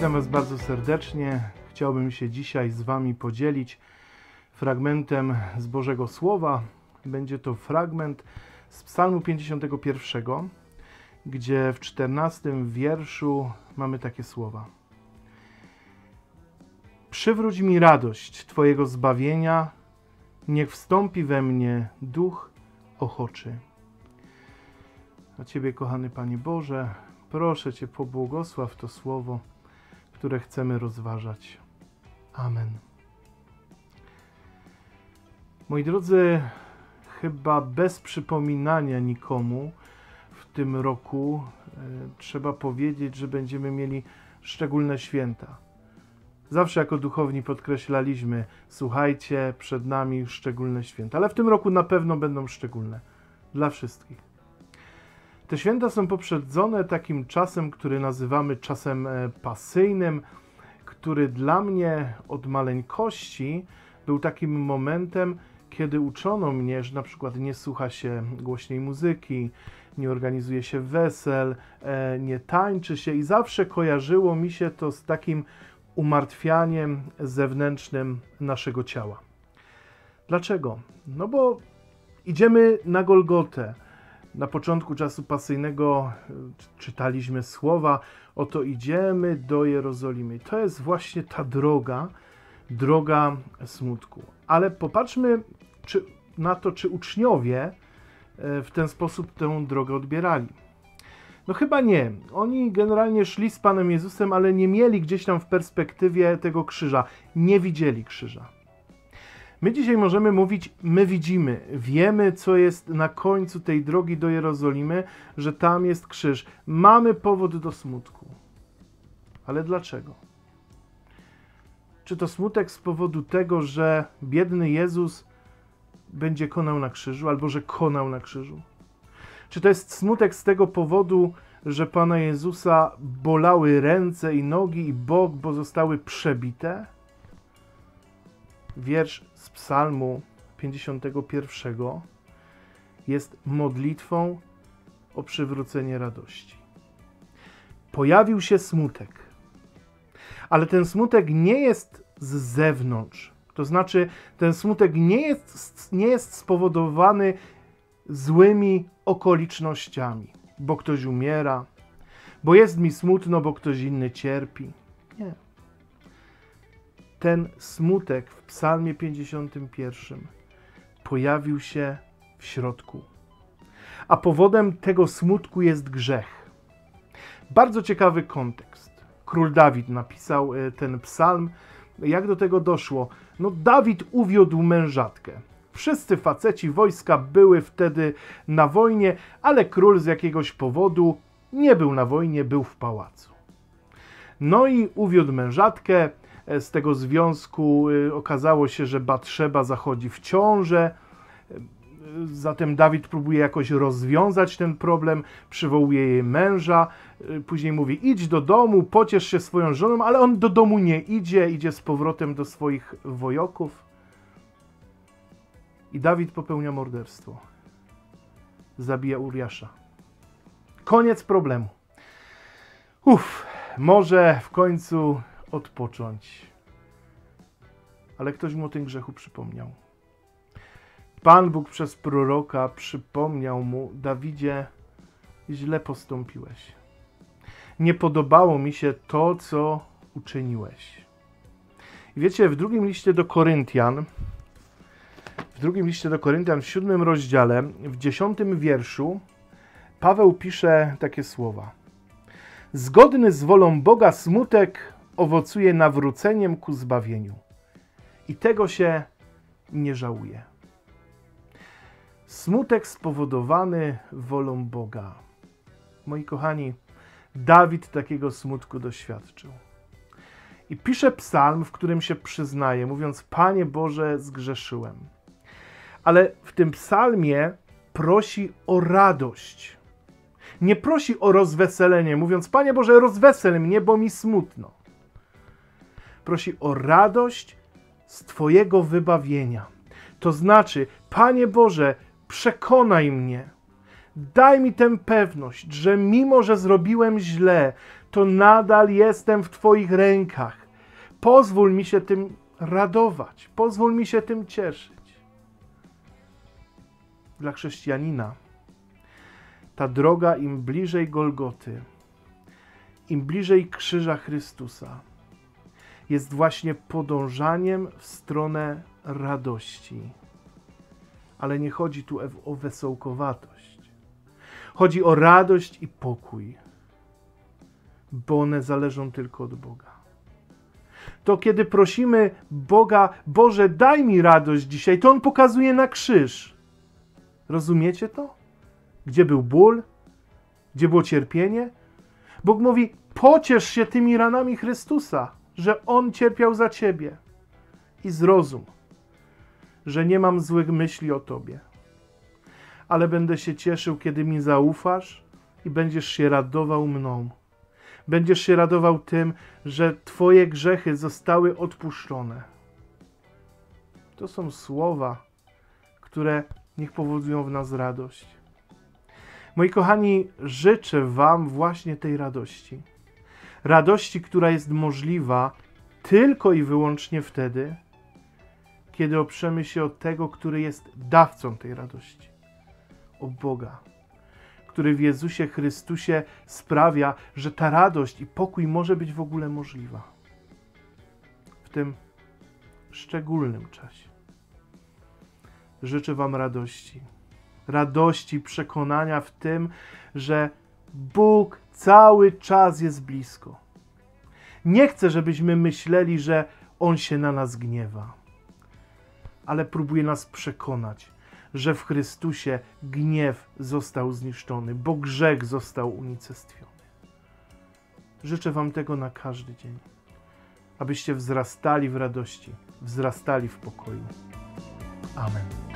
Witam Was bardzo serdecznie. Chciałbym się dzisiaj z Wami podzielić fragmentem z Bożego Słowa. Będzie to fragment z Psalmu 51, gdzie w 14 wierszu mamy takie słowa. Przywróć mi radość Twojego zbawienia, niech wstąpi we mnie duch ochoczy. A Ciebie, kochany Panie Boże, proszę Cię, pobłogosław to słowo, które chcemy rozważać. Amen. Moi drodzy, chyba bez przypominania nikomu w tym roku trzeba powiedzieć, że będziemy mieli szczególne święta. Zawsze jako duchowni podkreślaliśmy, słuchajcie, przed nami szczególne święta, ale w tym roku na pewno będą szczególne dla wszystkich. Te święta są poprzedzone takim czasem, który nazywamy czasem pasyjnym, który dla mnie od maleńkości był takim momentem, kiedy uczono mnie, że na przykład nie słucha się głośnej muzyki, nie organizuje się wesel, nie tańczy się i zawsze kojarzyło mi się to z takim umartwianiem zewnętrznym naszego ciała. Dlaczego? No bo idziemy na Golgotę. Na początku czasu pasyjnego czytaliśmy słowa, oto idziemy do Jerozolimy. I to jest właśnie ta droga smutku. Ale popatrzmy na to, czy uczniowie w ten sposób tę drogę odbierali. No chyba nie. Oni generalnie szli z Panem Jezusem, ale nie mieli gdzieś tam w perspektywie tego krzyża. Nie widzieli krzyża. My dzisiaj możemy mówić, my wiemy, co jest na końcu tej drogi do Jerozolimy, że tam jest krzyż. Mamy powód do smutku. Ale dlaczego? Czy to smutek z powodu tego, że biedny Jezus będzie konał na krzyżu, albo że konał na krzyżu? Czy to jest smutek z tego powodu, że Pana Jezusa bolały ręce i nogi i bok, bo zostały przebite? Wiersz z Psalmu 51 jest modlitwą o przywrócenie radości. Pojawił się smutek, ale ten smutek nie jest z zewnątrz. To znaczy, ten smutek nie jest spowodowany złymi okolicznościami, bo ktoś umiera, bo jest mi smutno, bo ktoś inny cierpi. Nie. Ten smutek w Psalmie 51 pojawił się w środku. A powodem tego smutku jest grzech. Bardzo ciekawy kontekst. Król Dawid napisał ten psalm. Jak do tego doszło? No, Dawid uwiódł mężatkę. Wszyscy faceci wojska były wtedy na wojnie, ale król z jakiegoś powodu nie był na wojnie, był w pałacu. No i uwiódł mężatkę. Z tego związku okazało się, że Batszeba zachodzi w ciążę. Zatem Dawid próbuje jakoś rozwiązać ten problem, przywołuje jej męża. Później mówi, idź do domu, pociesz się swoją żoną, ale on do domu nie idzie, idzie z powrotem do swoich wojoków. I Dawid popełnia morderstwo. Zabija Uriasza. Koniec problemu. Może w końcu odpocząć. Ale ktoś mu o tym grzechu przypomniał. Pan Bóg przez proroka przypomniał mu, Dawidzie, źle postąpiłeś. Nie podobało mi się to, co uczyniłeś. I wiecie, w drugim liście do Koryntian, w 7 rozdziale, w 10 wierszu, Paweł pisze takie słowa. Zgodny z wolą Boga smutek owocuje nawróceniem ku zbawieniu. I tego się nie żałuje. Smutek spowodowany wolą Boga. Moi kochani, Dawid takiego smutku doświadczył. I pisze psalm, w którym się przyznaje, mówiąc, Panie Boże, zgrzeszyłem. Ale w tym psalmie prosi o radość. Nie prosi o rozweselenie, mówiąc, Panie Boże, rozwesel mnie, bo mi smutno. Prosi o radość z Twojego wybawienia. To znaczy, Panie Boże, przekonaj mnie, daj mi tę pewność, że mimo, że zrobiłem źle, to nadal jestem w Twoich rękach. Pozwól mi się tym radować, pozwól mi się tym cieszyć. Dla chrześcijanina ta droga im bliżej Golgoty, im bliżej krzyża Chrystusa, jest właśnie podążaniem w stronę radości. Ale nie chodzi tu o wesołkowatość. Chodzi o radość i pokój, bo one zależą tylko od Boga. To kiedy prosimy Boga, Boże, daj mi radość dzisiaj, to On pokazuje na krzyż. Rozumiecie to? Gdzie był ból? Gdzie było cierpienie? Bóg mówi, pociesz się tymi ranami Chrystusa, że On cierpiał za ciebie. I zrozum, że nie mam złych myśli o tobie, ale będę się cieszył, kiedy mi zaufasz i będziesz się radował mną. Będziesz się radował tym, że twoje grzechy zostały odpuszczone. To są słowa, które niech powodują w nas radość. Moi kochani, życzę wam właśnie tej radości. Radości, która jest możliwa tylko i wyłącznie wtedy, kiedy oprzemy się o tego, który jest dawcą tej radości. O Boga, który w Jezusie Chrystusie sprawia, że ta radość i pokój może być w ogóle możliwa. W tym szczególnym czasie. Życzę wam radości. Radości, przekonania w tym, że Bóg cały czas jest blisko. Nie chcę, żebyśmy myśleli, że On się na nas gniewa, ale próbuje nas przekonać, że w Chrystusie gniew został zniszczony, bo grzech został unicestwiony. Życzę wam tego na każdy dzień, abyście wzrastali w radości, wzrastali w pokoju. Amen.